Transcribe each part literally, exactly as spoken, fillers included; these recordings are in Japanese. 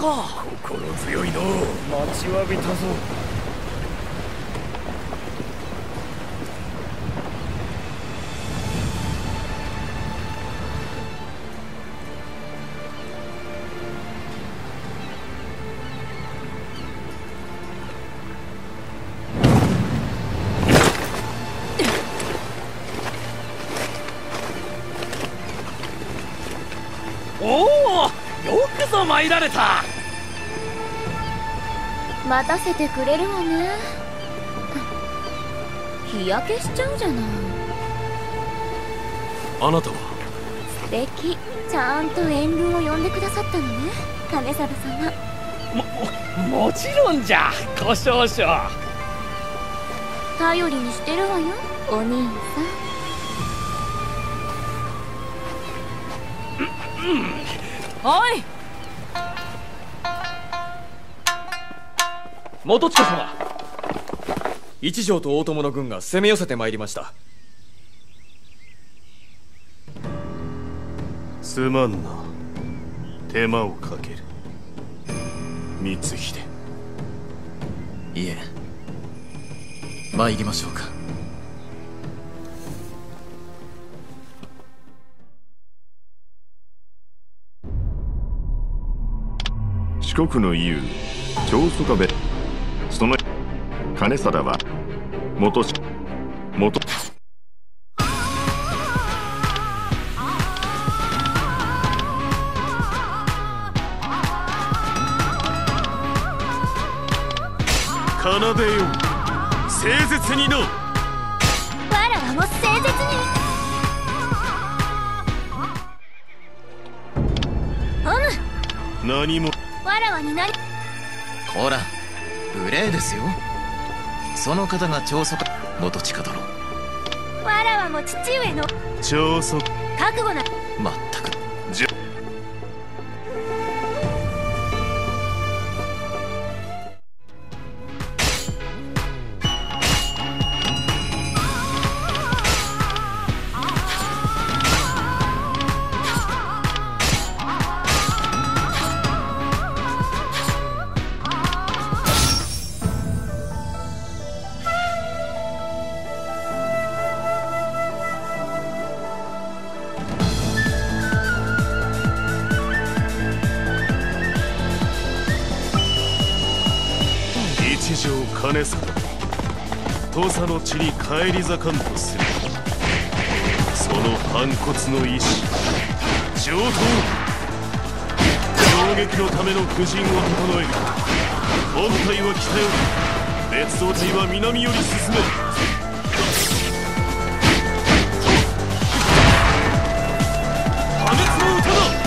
か。 心強いの待ちわびたぞ。 おお、よくぞ参られた。 待たせてくれるわね。日焼けしちゃうじゃない。 あなたは？ 素敵。ちゃんと援軍を呼んでくださったのね、金貞様。 ももちろんじゃ、ご少々。 頼りにしてるわよ、お兄さん。 はい。 元親様、一条と大友の軍が攻め寄せてまいりました。 すまんな、手間をかける。光秀。 いえ、参りましょうか。 四国の雄長宗我部、その金貞は元し元奏でよ誠実にの。 わらわも誠実に。うむ。 何も。 わらわに何。 こら、無礼ですよ。その方が長宗元親殿。 わらわも父上の長宗。 覚悟な。 まったく。 じゃ一条金貞、土佐の地に返り咲かんとする。その反骨の意志、上等。攻撃のための布陣を整える。本隊は北より、別動隊は南より進め。破滅の歌だ。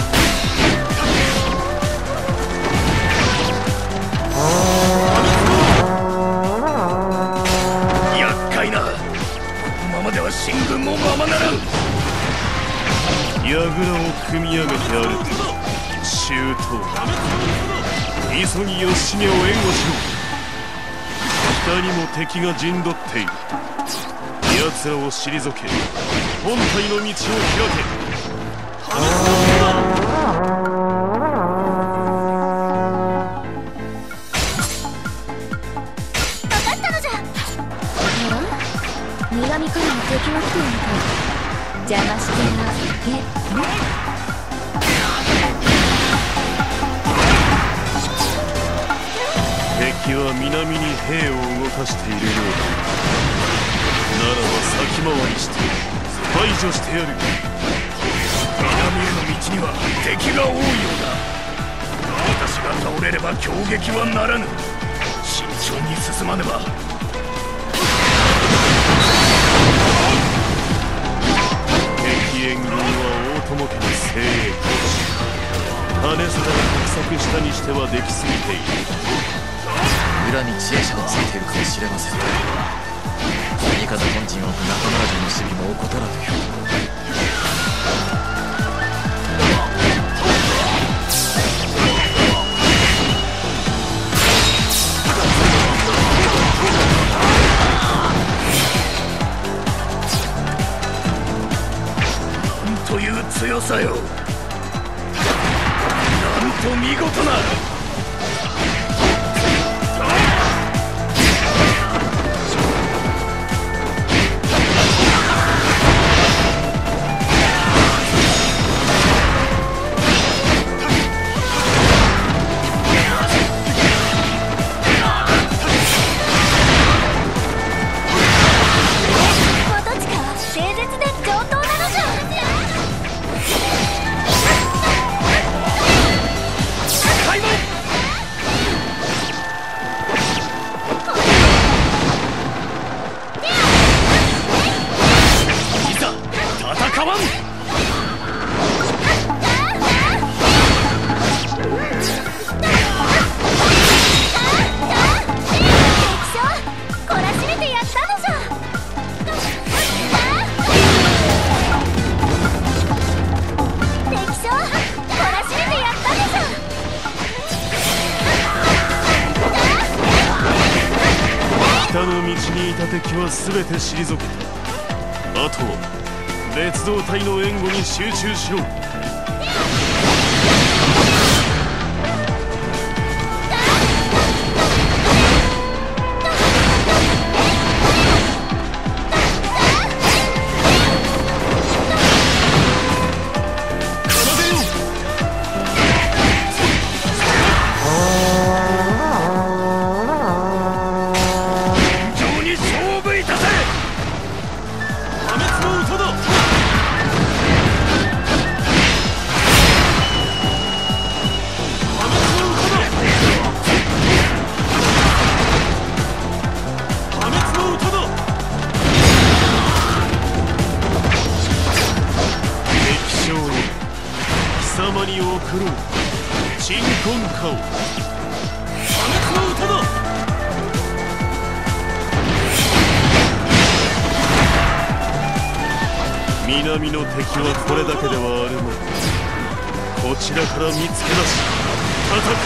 進軍もままならん。 櫓を組み上げてある周到。急ぎ義経を援護しろ。北にも敵が陣取っている。奴らを退け、本隊の道を開け。 南からの敵が来ているから邪魔してあげる。 敵は南に兵を動かしているようだ。ならば先回りして排除してやる。 南への道には敵が多いようだ。私が倒れれば攻撃はならぬ。慎重に進まねば。 敵援軍は大友家の精鋭。金貞が画策したにしてはできすぎている。 裏に知恵者をついているかもしれません。国方本陣を置く中村城の守備も怠らぬよう。 という強さよ。なんと見事な。 北の道にいた敵は全て退けた。あとは別動隊の援護に集中しろ。南の敵はこれだけではあるまい。こちらから見つけ出し叩く。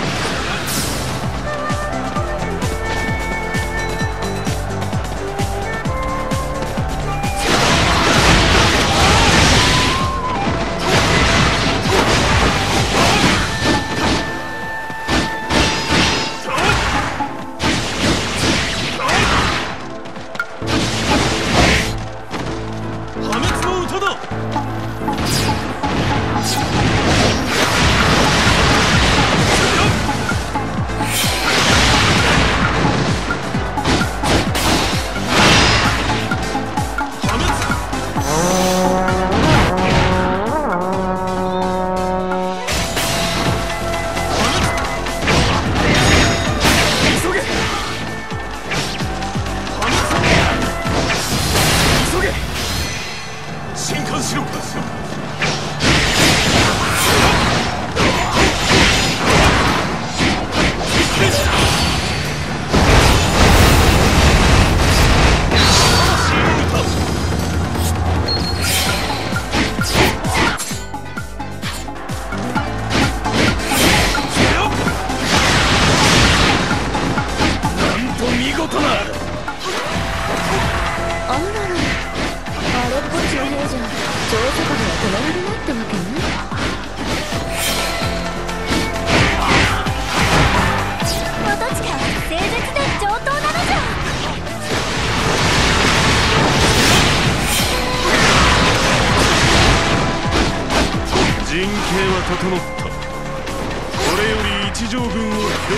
整った。これより一条軍を攻撃する。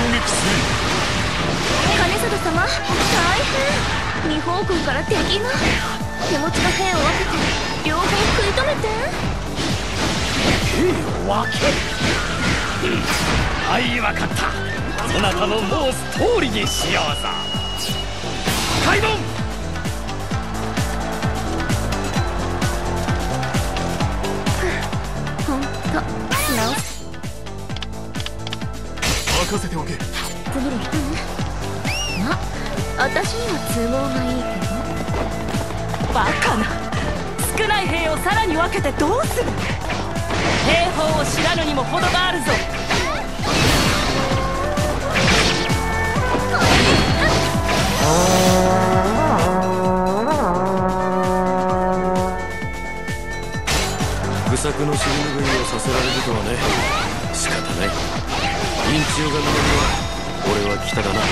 金貞様、大変。二方向から敵が。手持ちの兵を分けて両方食い止めて。 兵を分ける。はい、分かった。そなたの申す通りにしようぞ。開門。 直す。 任せておけ。 次の人ね。ま、私には都合がいいけど。 バカな。少ない兵をさらに分けてどうする。兵法を知らぬにも程があるぞ。 愚策の尻拭いをさせられるとはね。仕方ない。院中が南は俺は北だな。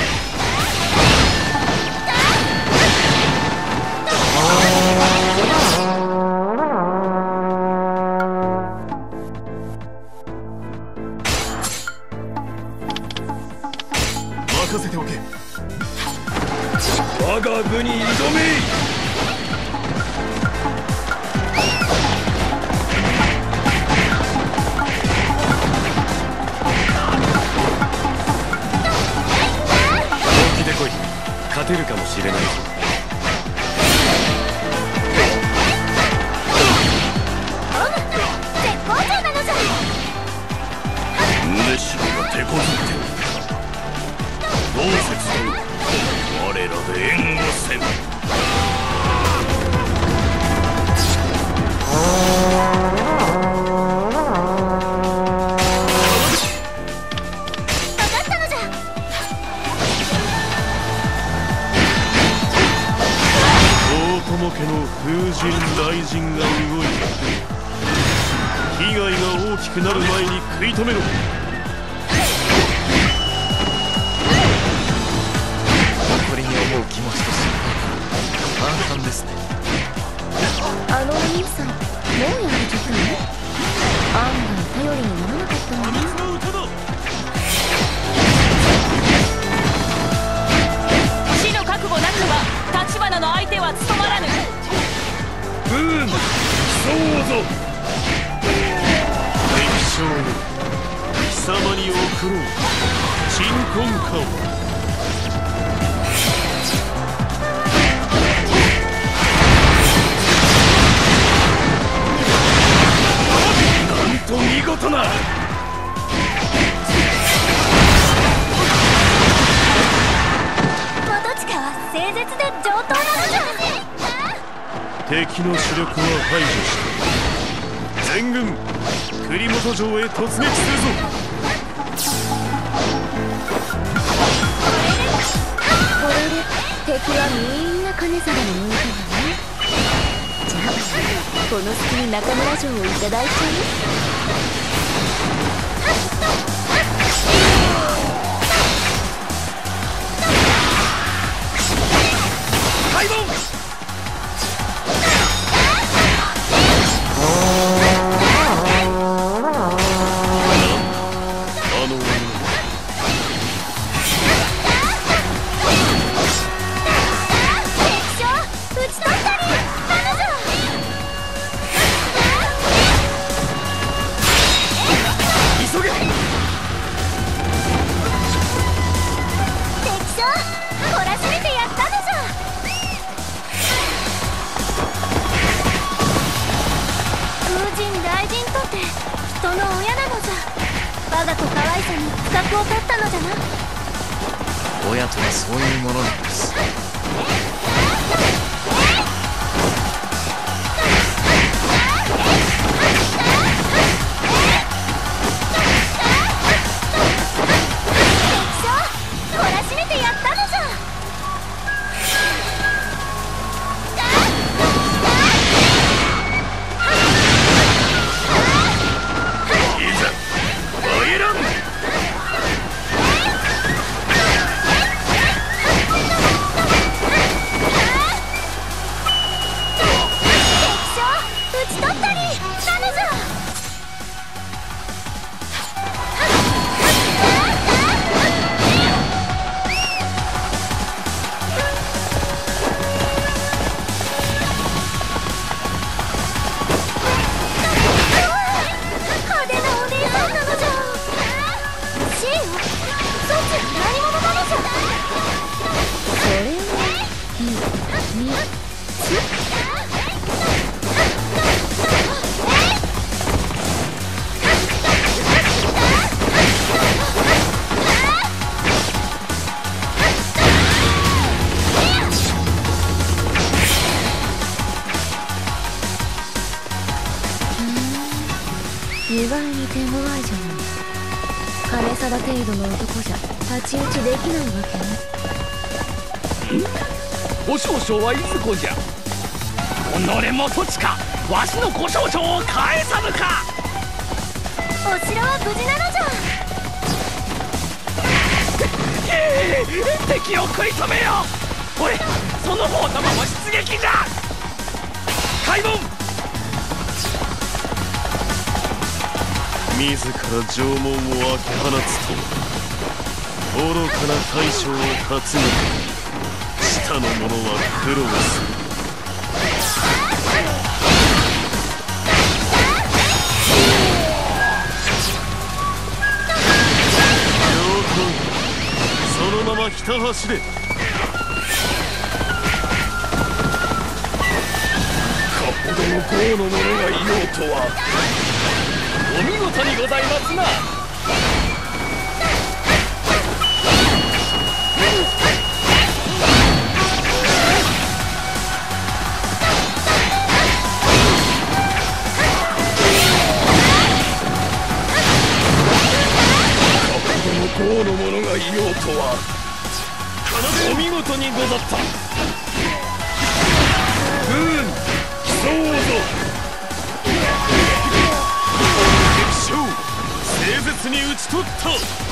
任せておけ。 我が部に挑め。 勝てるかもしれないぞ。 絶好調なのじゃ。 梅島が手こずっておる。同説と我らで援護せん。 分かったのじゃ。 人が動いた。被害が大きくなる前に食い止めろ。 誇りに思う気持ちと心配が半々ですね。 あのお兄さんもうやめちゃったの？案外頼りにならなかったのね。 死の覚悟なくば立花の相手は務まらぬ。 ブーン競おうぞ。 敵将め、貴様に送ろう鎮魂歌を。 なんと見事な。 元親は整絶で上等なのじゃ。 敵の主力は排除した。全軍栗本城へ突撃するぞ。 これで敵はみんな金皿に向いたわね。じゃあこの隙に中村城をいただいちゃ開門。 我が子可愛さに不覚を取ったのじゃな。 親とはそういうものなんです。 懲らしめてやったのじゃ。意外に手強いじゃない。金貞程度の男じゃ太刀打ちできないわけね。 ご少々はいずこじゃ。己元親わしのご少々を返さぬか。 お城は無事なのじゃ。 ええ、敵を食い止めよう。おい、その方様も出撃じゃ。開門。 自ら城門を開け放つと愚かな大将を担ぐ。下の者は苦労する。上等。そのままひた走れ。 かほどの豪の者がいようとは。 お見事にございますな。 豪の者がいようとは。 お見事にござった。 ブーン競そうぞ。敵将整絶に討ち取った。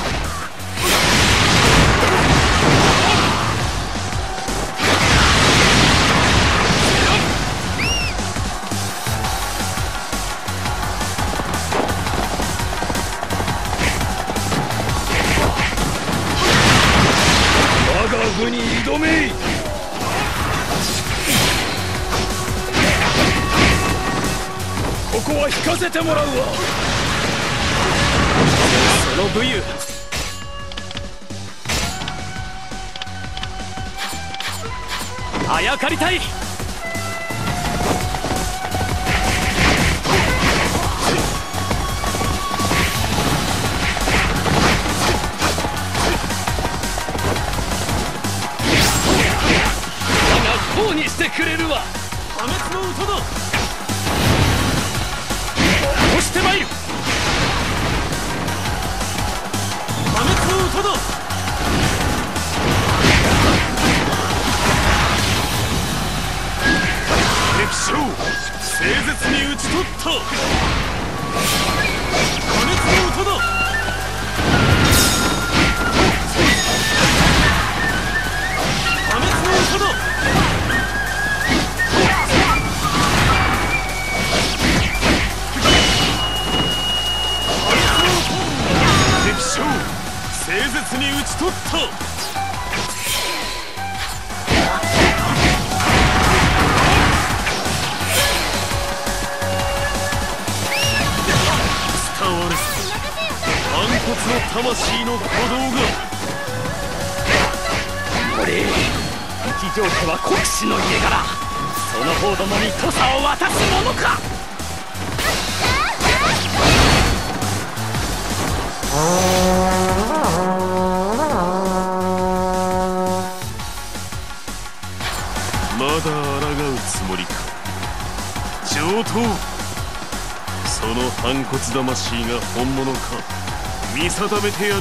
我が軍に挑め。ここは引かせてもらうわ。その武勇あやかりたい。我がこうにしてくれるわ。破滅の歌だ。押してまいる。破滅の歌だ。敵将整絶に討ち取った。破滅の歌だ。破滅の歌だ。敵将整絶に討ち取った。反骨の魂の鼓動が。俺一条家は国士の家柄。その方どもに土佐を渡すものか。まだ抗うつもりか上等。その反骨魂が本物か見定めてやる。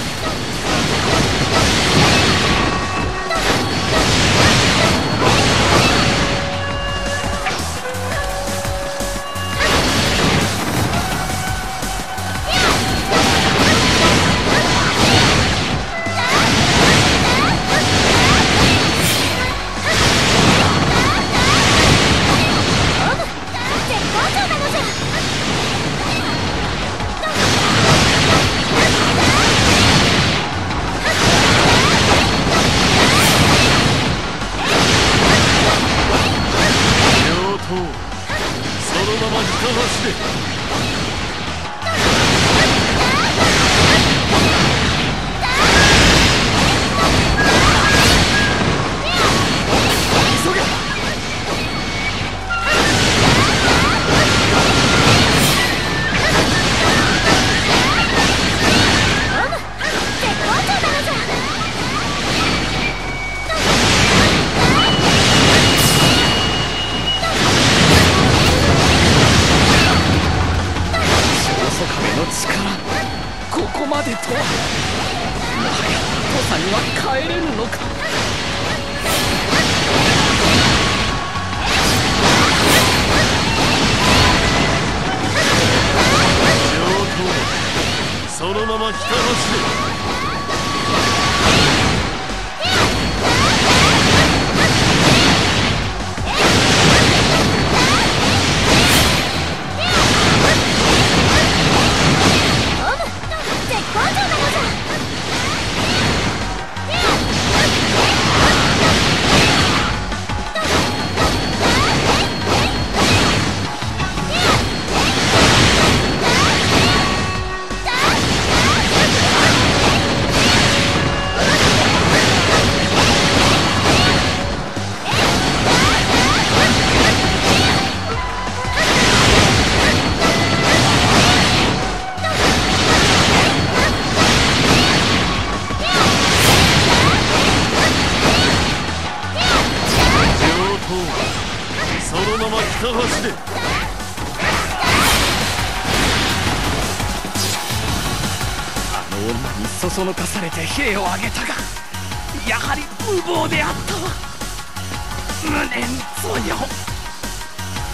そそのかされて兵を挙げたがやはり無謀であったわ。無念ぞよ。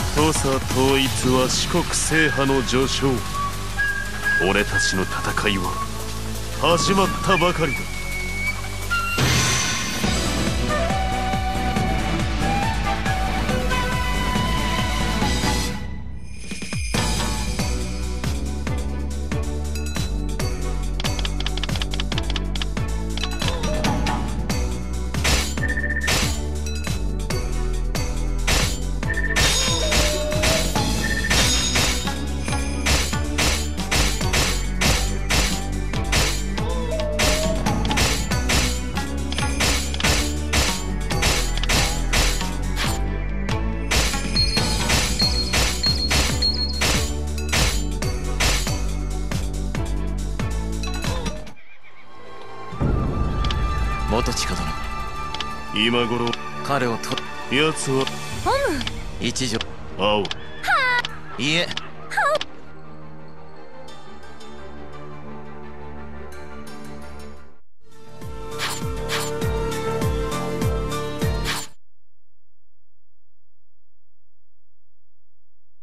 土佐統一は四国制覇の序章。俺たちの戦いは始まったばかりだ。 元親殿、 今頃彼をと奴はホム一条青。 いえ